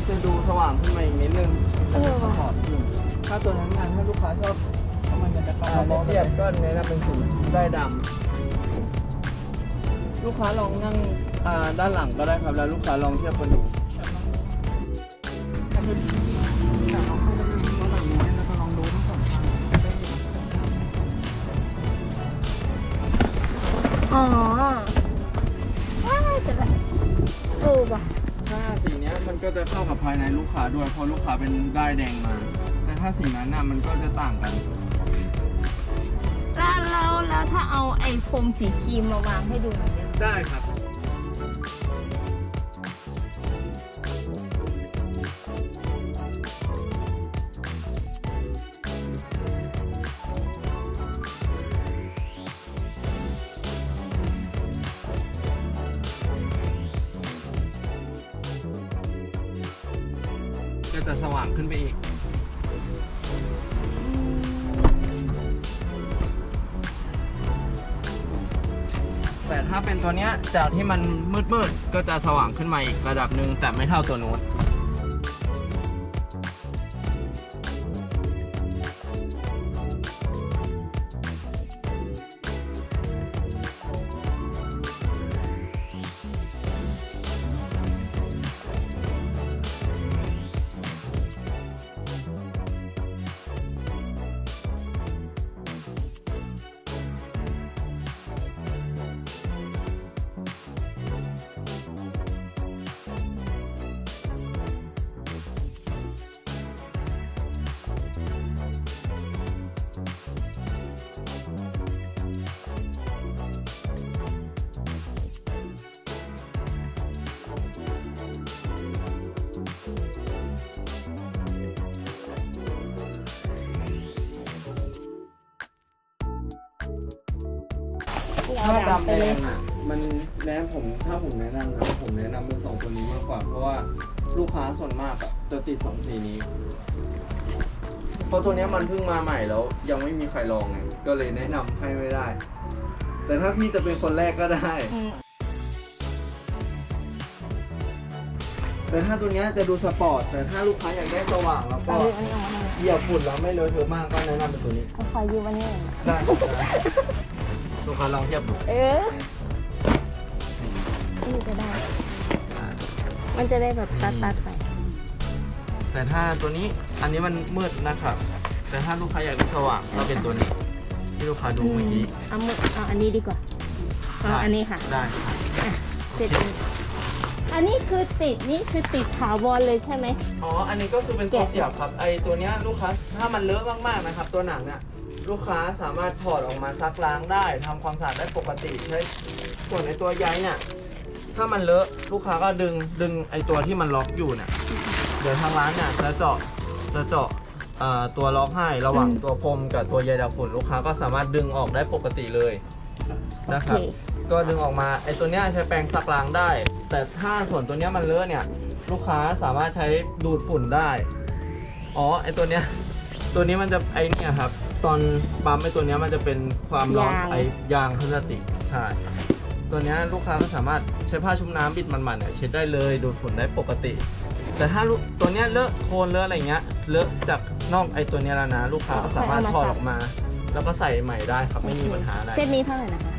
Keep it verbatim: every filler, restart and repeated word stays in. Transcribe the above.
จะดูสว่างขึ้นมาอีกนิดนึงจะเป็นสปอร์ตขึ้นถ้าตัวนั้นงานถ้าลูกค้าชอบเพราะมันจะเข้ามาเทียบก็แนะนำเป็นสีได้ดำลูกค้าลองนั่งด้านหลังก็ได้ครับแล้วลูกค้าลองเทียบกันดูอ๋อว้าวแต่ละเออว่ะถ้าสีนี้มันก็จะเข้ากับภายในลูกค้าด้วยเพราะลูกค้าเป็นได้แดงมาแต่ถ้าสีนั้นน่ะมันก็จะต่างกันแล้วแล้วแล้วถ้าเอาไอ้โฟมสีครีมมาวางให้ดูหน่อยได้ได้ครับก็จะสว่างขึ้นไปอีกแต่ถ้าเป็นตัวเนี้ยจากที่มันมืดๆก็จะสว่างขึ้นมาอีกระดับหนึ่งแต่ไม่เท่าตัวนู้นถ้าดำแดงอ่ะมันแนะผมถ้าผมแนะนำนะผมแนะนำเป็นสองตัวนี้มากกว่าเพราะว่าลูกค้าส่วนมากอ่ะจะติดสองสีนี้เพราะตัวนี้มันเพิ่งมาใหม่แล้วยังไม่มีใครลองไงก็เลยแนะนำให้ไม่ได้แต่ถ้าพี่จะเป็นคนแรกก็ได้แต่ถ้าตัวนี้จะดูสปอร์ตแต่ถ้าลูกค้าอยากได้สว่างแล้วก็เหยียบฝุ่นแล้วไม่เลอะเทอะมากก็แนะนำเป็นตัวนี้ขอยืมวันนี้ได้ลูกค้าลองเทียบดูเออนี่จะได้มันจะได้แบบตัดๆไปแต่ถ้าตัวนี้อันนี้มันมืดนะครับแต่ถ้าลูกค้าอยากได้สว่างก็เป็นตัวนี้ที่ลูกค้าดูเมื่อกี้เอามืดเอาอันนี้ดีกว่าเอาอันนี้ค่ะได้ติดอันนี้คือติดนี่คือติดถาวรเลยใช่ไหมอ๋ออันนี้ก็คือเป็นตัวเสียบครับไอตัวเนี้ยลูกค้าถ้ามันเลอะมากๆนะครับตัวหนังเนี่ยลูกค้าสามารถถอดออกมาซักล้างได้ทำความสะอาดได้ปกติใช้ส่วนในตัวใยเนี่ยถ้ามันเลอะลูกค้าก็ดึงดึงไอตัวที่มันล็อกอยู่เนี่ยเดี๋ยวทางร้านเนี่ยจะเจาะจะเจาะตัวล็อกให้ระหว่างตัวพรมกับตัวใยดับฝุ่นลูกค้าก็สามารถดึงออกได้ปกติเลยนะครับก็ดึงออกมาไอตัวเนี้ยใช้แปรงซักล้างได้แต่ถ้าส่วนตัวเนี้ยมันเลอะเนี่ยลูกค้าสามารถใช้ดูดฝุ่นได้อ๋อไอตัวเนี้ยตัวนี้มันจะไอเนี่ยครับตอนปั๊มไอตัวนี้มันจะเป็นความร้อนไอยางพลาสติกใช่ตัวนี้ลูกค้าก็สามารถใช้ผ้าชุบน้ำบิดมันๆเนี่ยเช็ดได้เลยดูดฝุ่นได้ปกติแต่ถ้าตัวนี้เลอะโคลนเลอะอะไรเงี้ยเลอะจากนอกไอตัวนี้แล้วนะลูกค้าก็สามารถถอดออกมาแล้วก็ใส่ใหม่ได้ครับไม่มีปัญหาอะไรเซตนี้เท่าไหร่นะคะ